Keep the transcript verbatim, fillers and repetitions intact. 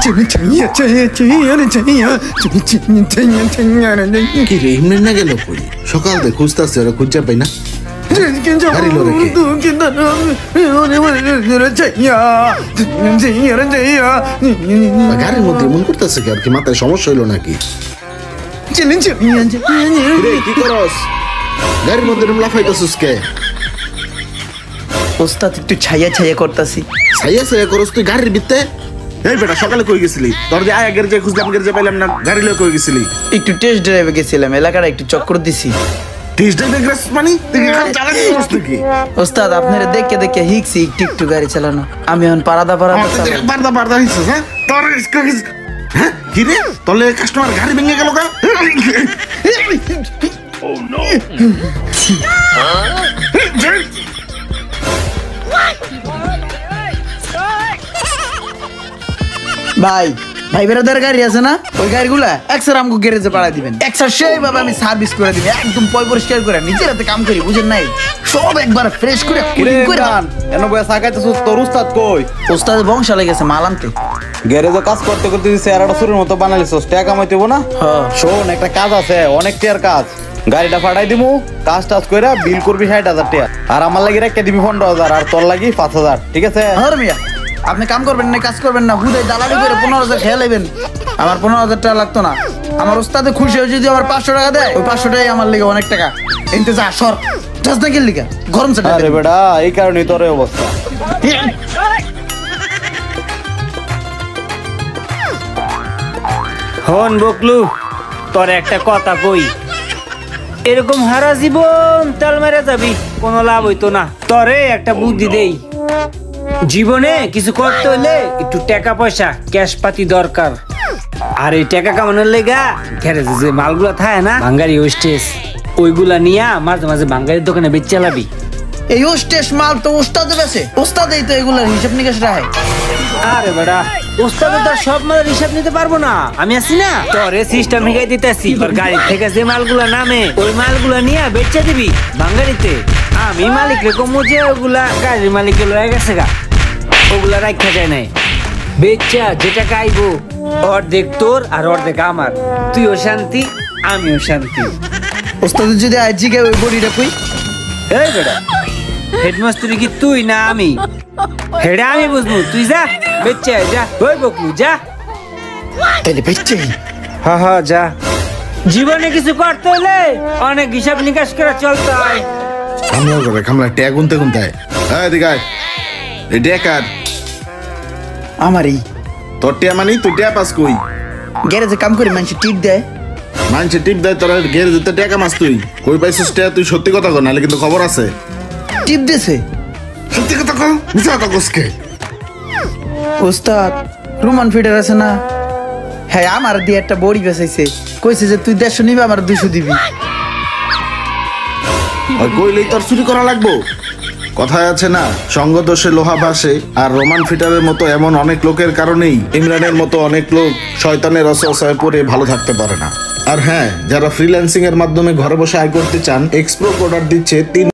কি রে ইমরান না গেল কই সকাল থেকে খুঁজতেছে ওরা খুঁজে পাই না গাড়ির মধ্যে মন করতেছে কি আর কি মাথায় সমস্যা হইলো নাকি কি করস গাড়ির মধ্যে লাফাইতেছিস কে ওস্তাদ একটু ছাইয়া ছাইয়া করতেছি ছাইয়া ছাইয়া করস তুই গাড়ির ভিতরে এই বেটা সকালে কই গেছিলি তোর যে আয়া গেরে যে খুঁজলাম গেরে যে পাইলাম না গাড়ি লয়ে কই গেছিলি একটু টেস্ট ড্রাইভে গেছিলাম এলাকাটা একটু চক্কর দিছি টেস্ট ড্রাইভে গেছ মানে তুই গাড়ি চালাছিস কষ্ট কি ওস্তাদ আপনারা দেখে দেখে হিকছি একটু একটু গাড়ি চালানো আমি এখন পারাদা পারাদা চালাই পারাদা পারাদা হিকছিস হ্যাঁ তোর হ্যাঁ কি রে তোলে কাস্টমার গাড়ি ভেঙে গেল কা ও নো ভাই ভাই বেরাদার গাড়ি আছে না ওই গাড়িগুলা একসার আমগো গ্যারেজে পাড়া দিবেন একসার সেই ভাবে আমি সার্ভিস করে দিবেন একদম পয় পরিষ্কার করে নিজের হাতে কাম করি বুঝেন নাই সব একবার ফ্রেশ করে ক্লিন করে এনো বয়া সাকাইতেছস তোর উস্তাদ কই উস্তাদ বংশালে গেছে মাল আনতে গ্যারেজে কাজ করতে করতে দিছে আরটা সুরের মতো বানাইছস টাকা কামাইতে হবো না হ্যাঁ শোন একটা কাজ আছে অনেক টিয়ার কাজ গাড়িটা ফাটাই দিমু কাজ টাজ কইরা বিল করবি ষাট হাজার টাকা আর আমার লাগি রেখে দিবি পনেরো হাজার আর তোর লাগি পাঁচ হাজার ঠিক আছে হ্যাঁ মিয়া আপনি কাম করবেন না কাজ করবেন না হুদাই দালালি করে পনেরো হাজার খেয়ে নেবেন আমার পনেরো হাজার টাকা লাগতো না আমার ওস্তাদে খুশি হয়ে যদি আমার পাঁচশো টাকা দেয় ওই পাঁচশো টাকাই আমার লেগে অনেক টাকা এনতে যা সর যাস না গেল লিগা গরম চা আরে বেটা এই কারণে তোর এই অবস্থা হন বকলু তোর একটা কথা কই এরকম হারা জীবন তেল মেরে যাবি কোনো লাভ হইতো না তোরে একটা বুদ্ধি দেই জীবনে কিছু করতে হলে একটু টাকা পয়সা ক্যাশ পাতি দরকার আর এই টাকা কামানোর লেগা গ্যারেজে যে মালগুলা থাকে না বাঙ্গারি ওস্টেজ ওইগুলা নিয়া মাঝে মাঝে বাঙ্গারির দোকানে বেচ চালাবি এই ওস্টেজ মাল তো ওস্তাদে বেচে ওস্তাদেই তো এগুলার হিসাব নিকাশ রাখে আরে বেটা ওস্তাদে তো সব মালের হিসাব নিতে পারবো না আমি আছি না তোরে সিস্টেম শিখাই দিতেছি তোর গাড়ি থেকে যে মালগুলা নামে ওই মালগুলা নিয়ে বেচে দিবি বাঙ্গারিতে আমি মালিক রে কমু যে ওগুলা গাড়ির মালিকে লয়ে গেছে গা ওগুলা রাখা যায় নাই বেচা যেটা খাইবো অর্ধেক তোর আর অর্ধেক আমার তুইও শান্তি আমিও শান্তি ওস্তাদের যদি আজ জিগে ওই বডিটা কই এই বেটা হেডমাস্টার কি তুই না আমি হেডা আমি বুঝবো তুই যা বেচা যা ওই বকলু যা তাহলে বেচে হ্যাঁ হ্যাঁ যা জীবনে কিছু করতে হলে অনেক হিসাব নিকাশ করে চলতে হয় আমরা করে আমরা ট্যাগ গুনতে গুনতে এই দিগাই এই ডেকার আমারই তোর টিয়া মানে তুই টিয়া পাস কই গ্যারেজে কাম করে মানুষ টিপ দেয় মানুষে টিপ দেয় তোরা গেরে দিতে টাকা মাস তুই কই পাইছিস টিয়া তুই সত্যি কথা কর নাহলে কিন্তু খবর আছে টিপ দিছে সত্যি কথা কর মিছা কথা কসকে ওস্তাদ রোমান ফিডার আছে না হ্যাঁ আমার দিয়ে একটা বড়ি বেচাইছে কইছে যে তুই দেড়শো নিবি আমার দুশো দিবি আর কইলেই তোর চুরি করা লাগবো কথায় আছে না সঙ্গ দোষে লোহা ভাসে আর রোমান ফিটারের মতো এমন অনেক লোকের কারণেই ইমরানের মতো অনেক লোক শয়তানের রসে পড়ে ভালো থাকতে পারে না। আর হ্যাঁ, যারা ফ্রিল্যান্সিং এর মাধ্যমে ঘরে বসে আয় করতে চান, এক্সপ্রো প্রোডাক্ট দিচ্ছে তিন